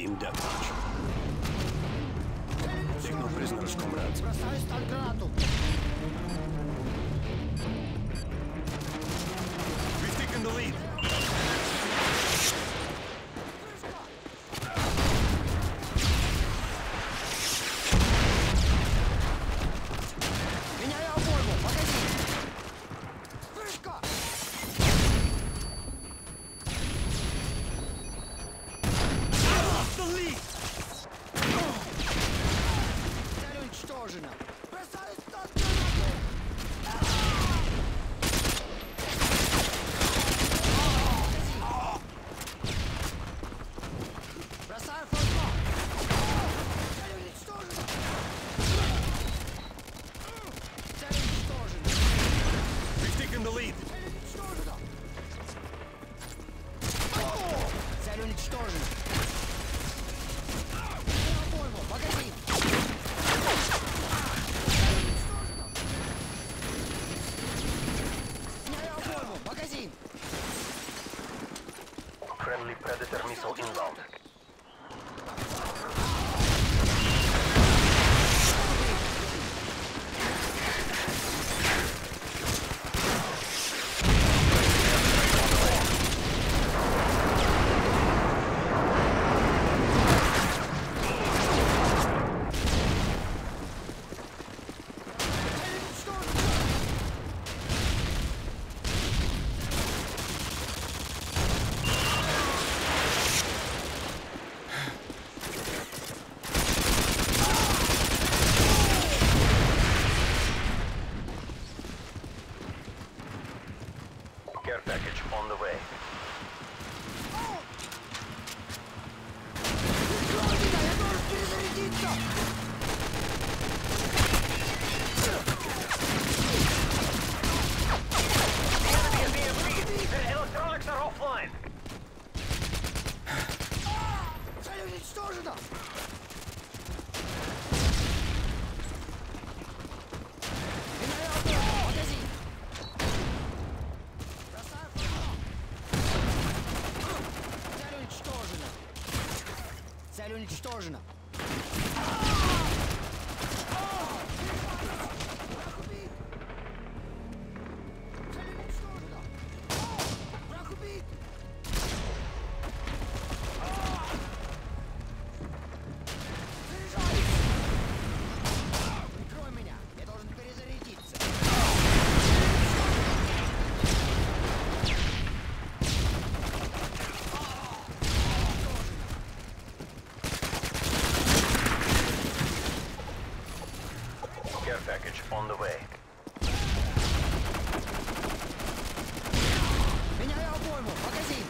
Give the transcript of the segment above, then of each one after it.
Team Deathmatch. Take no prisoners, comrades. Бросаю сталь-гранату. We've taken the lead. Меняю обойму. Погоди. Вспышка. The lead. Цель уничтожена. Бросаю сталь-гранату. Бросаю флажок. Цель уничтожена. Цель уничтожена. We've taken the lead. Цель уничтожена. Цель уничтожена. Меняю обойму. Погоди. Меняю обойму. Магазин. Friendly Predator missile inbound. Care package on the way. Клаудина, я должен перезарядиться! The electronics are offline. Цель уничтожена! Меняю обойму. Магазин. Бросаю флажок. Цель уничтожена. Цель уничтожена. Враг убит. Цель уничтожена. Враг убит. Заряжаюсь. Прикрой меня. Я должен перезарядиться. Care package on the way. Меняю обойму. Магазин.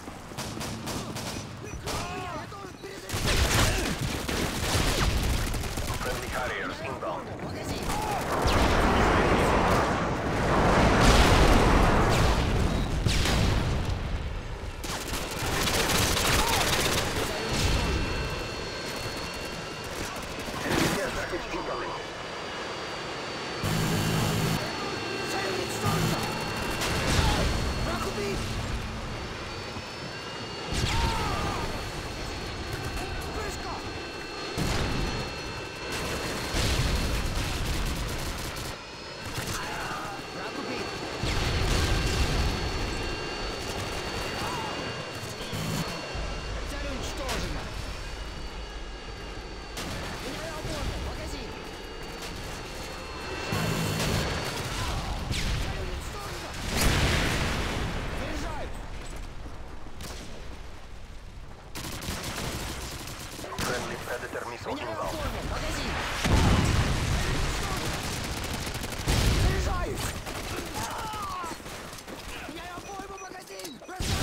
Прикрой меня. Я должен перезарядиться. Friendly Harriers inbound. Магазин. Care package incoming. Цель уничтожена. Враг убит. Вспышка. Враг убит. Цель уничтожена. Меняю обойму. Магазин. Цель уничтожена. Заряжаюсь. Friendly Predator missile Меняю inbound. обойму. Магазин. Заряжаюсь. Меняю обойму. Магазин. Бросаю.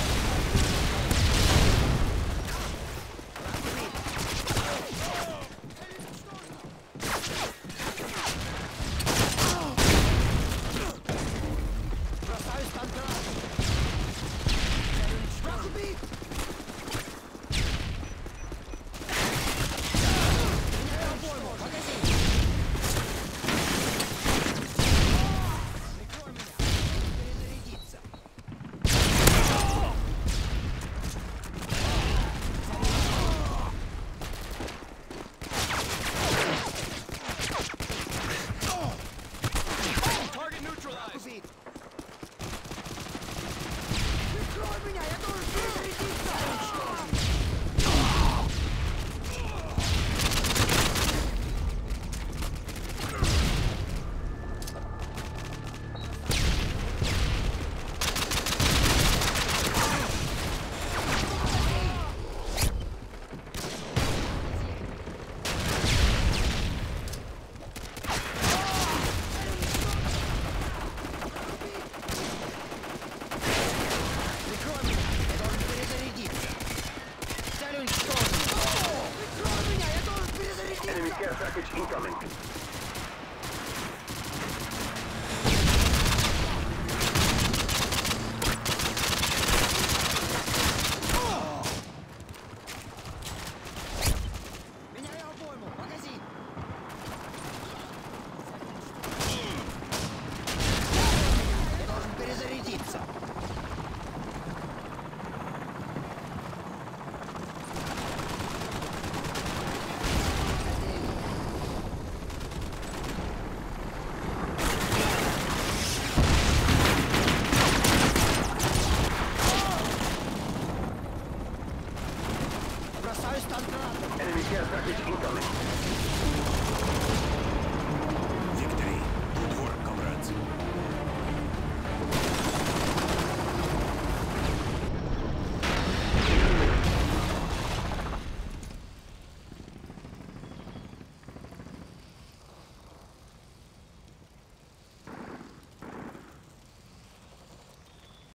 Враг убит. Цель уничтожена. Бросаю стан-гранату. Цель уничтожена. Враг убит. Меняю incoming.